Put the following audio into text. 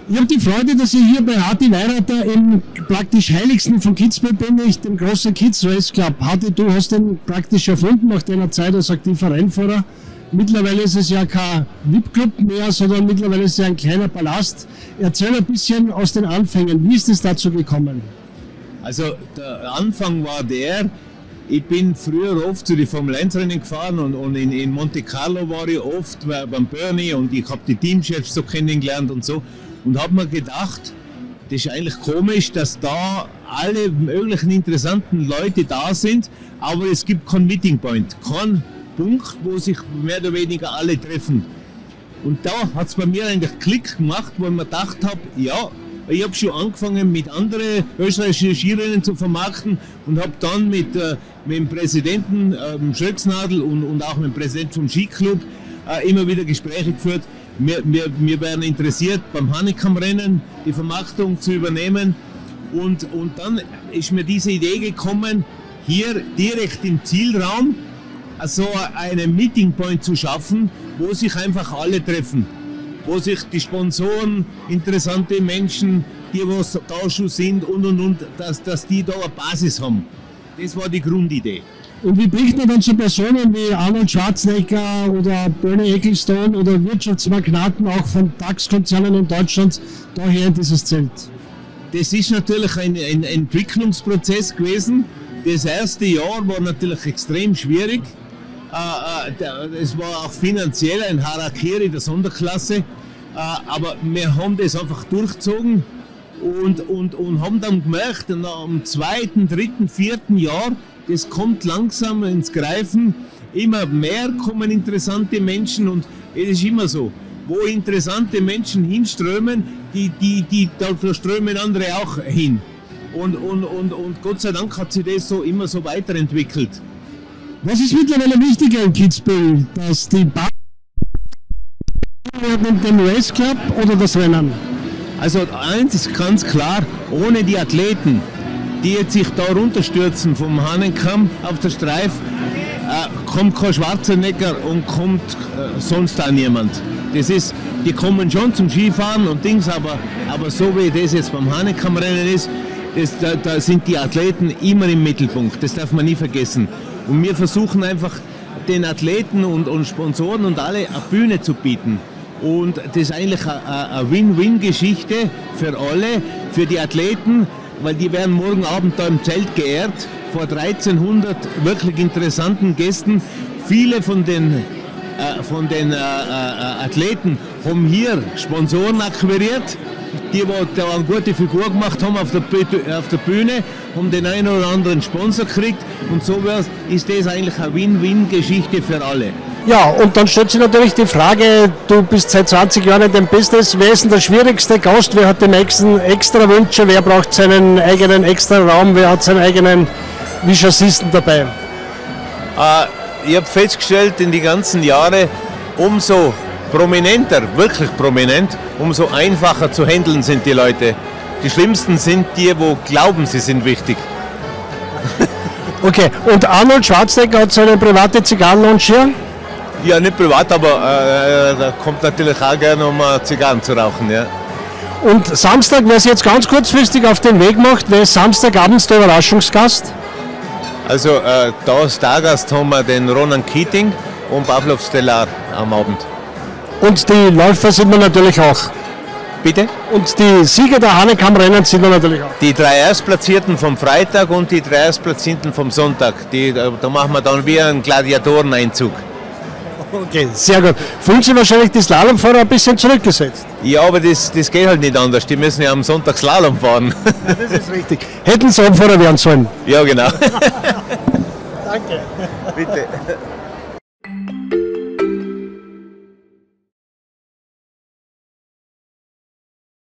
Ich habe die Freude, dass ich hier bei Hardy Weirater im praktisch heiligsten von Kitzbühel bin, nämlich dem großen Kids Race Club. Hardy, du hast den praktisch erfunden nach deiner Zeit als aktiver Rennfahrer. Mittlerweile ist es ja kein VIP-Club mehr, sondern mittlerweile ist es ja ein kleiner Palast. Erzähl ein bisschen aus den Anfängen, wie ist es dazu gekommen? Also der Anfang war ich bin früher oft zu den Formel 1 Rennen gefahren und in Monte Carlo war ich oft beim Bernie und ich habe die Teamchefs so kennengelernt und so und habe mir gedacht, das ist eigentlich komisch, dass da alle möglichen interessanten Leute da sind, aber es gibt keinen Meeting Point, keinen Punkt, wo sich mehr oder weniger alle treffen. Und da hat es bei mir eigentlich Klick gemacht, wo ich mir gedacht habe, ja, ich habe schon angefangen mit anderen österreichischen Skirennen zu vermarkten und habe dann mit dem Präsidenten Schröcksnadel und auch mit dem Präsidenten vom Skiclub immer wieder Gespräche geführt. Wir wären interessiert, beim Hahnenkamm-Rennen die Vermarktung zu übernehmen. Und dann ist mir diese Idee gekommen, hier direkt im Zielraum so einen Meeting Point zu schaffen, wo sich einfach alle treffen. Wo sich die Sponsoren, interessante Menschen, die was da schon sind und, dass die da eine Basis haben. Das war die Grundidee. Und wie bringt man dann so Personen wie Arnold Schwarzenegger oder Bernie Ecclestone oder Wirtschaftsmagnaten auch von DAX-Konzernen in Deutschland daher in dieses Zelt? Das ist natürlich ein Entwicklungsprozess gewesen. Das erste Jahr war natürlich extrem schwierig. Es war auch finanziell ein Harakiri der Sonderklasse, aber wir haben das einfach durchgezogen und haben dann gemerkt, am zweiten, dritten, vierten Jahr, das kommt langsam ins Greifen, immer mehr kommen interessante Menschen und es ist immer so, wo interessante Menschen hinströmen, da strömen andere auch hin und Gott sei Dank hat sich das so immer so weiterentwickelt. Was ist mittlerweile wichtiger in Kitzbühel, dass die Bahn den Race Club oder das Rennen? Also eins ist ganz klar, ohne die Athleten, die jetzt sich da runterstürzen vom Hahnenkamm auf der Streif, kommt kein Schwarzenegger und kommt sonst auch niemand. Die kommen schon zum Skifahren und Dings, aber so wie das jetzt beim Hahnenkammrennen ist, da sind die Athleten immer im Mittelpunkt, das darf man nie vergessen. Und wir versuchen einfach den Athleten und Sponsoren und alle eine Bühne zu bieten. Und das ist eigentlich eine Win-Win-Geschichte für alle, für die Athleten, weil die werden morgen Abend da im Zelt geehrt, vor 1300 wirklich interessanten Gästen. Viele von den Athleten haben hier Sponsoren akquiriert, die eine gute Figur gemacht haben auf der Bühne, haben den einen oder anderen Sponsor gekriegt und so ist das eigentlich eine Win-Win-Geschichte für alle. Ja, und dann stellt sich natürlich die Frage, du bist seit 20 Jahren in dem Business, wer ist denn der schwierigste Gast, wer hat die nächsten extra Wünsche, wer braucht seinen eigenen extra Raum, wer hat seinen eigenen Visagisten dabei? Ich habe festgestellt, in die ganzen Jahre, umso prominenter, wirklich prominent, umso einfacher zu handeln sind die Leute. Die schlimmsten sind die, wo glauben, sie sind wichtig. Okay, und Arnold Schwarzenegger hat seine private Zigarrenlounge hier? Ja, nicht privat, aber da kommt natürlich auch gerne, um Zigarren zu rauchen. Ja. Und Samstag, wer sich jetzt ganz kurzfristig auf den Weg macht, wer ist Samstagabends der Überraschungsgast? Also da als Stargast haben wir den Ronan Keating und Pavlov Stellar am Abend. Und die Läufer sind wir natürlich auch. Bitte? Und die Sieger der Hahnenkamm-Rennen sind wir natürlich auch. Die 3 Erstplatzierten vom Freitag und die 3 Erstplatzierten vom Sonntag. Da machen wir dann wie einen Gladiatoreneinzug. Okay, sehr gut. Fühlen Sie wahrscheinlich die Slalomfahrer ein bisschen zurückgesetzt? Ja, aber das geht halt nicht anders. Die müssen ja am Sonntag Slalom fahren. Ja, das ist richtig. Hätten Slalomfahrer werden sollen. Ja, genau. Danke. Bitte.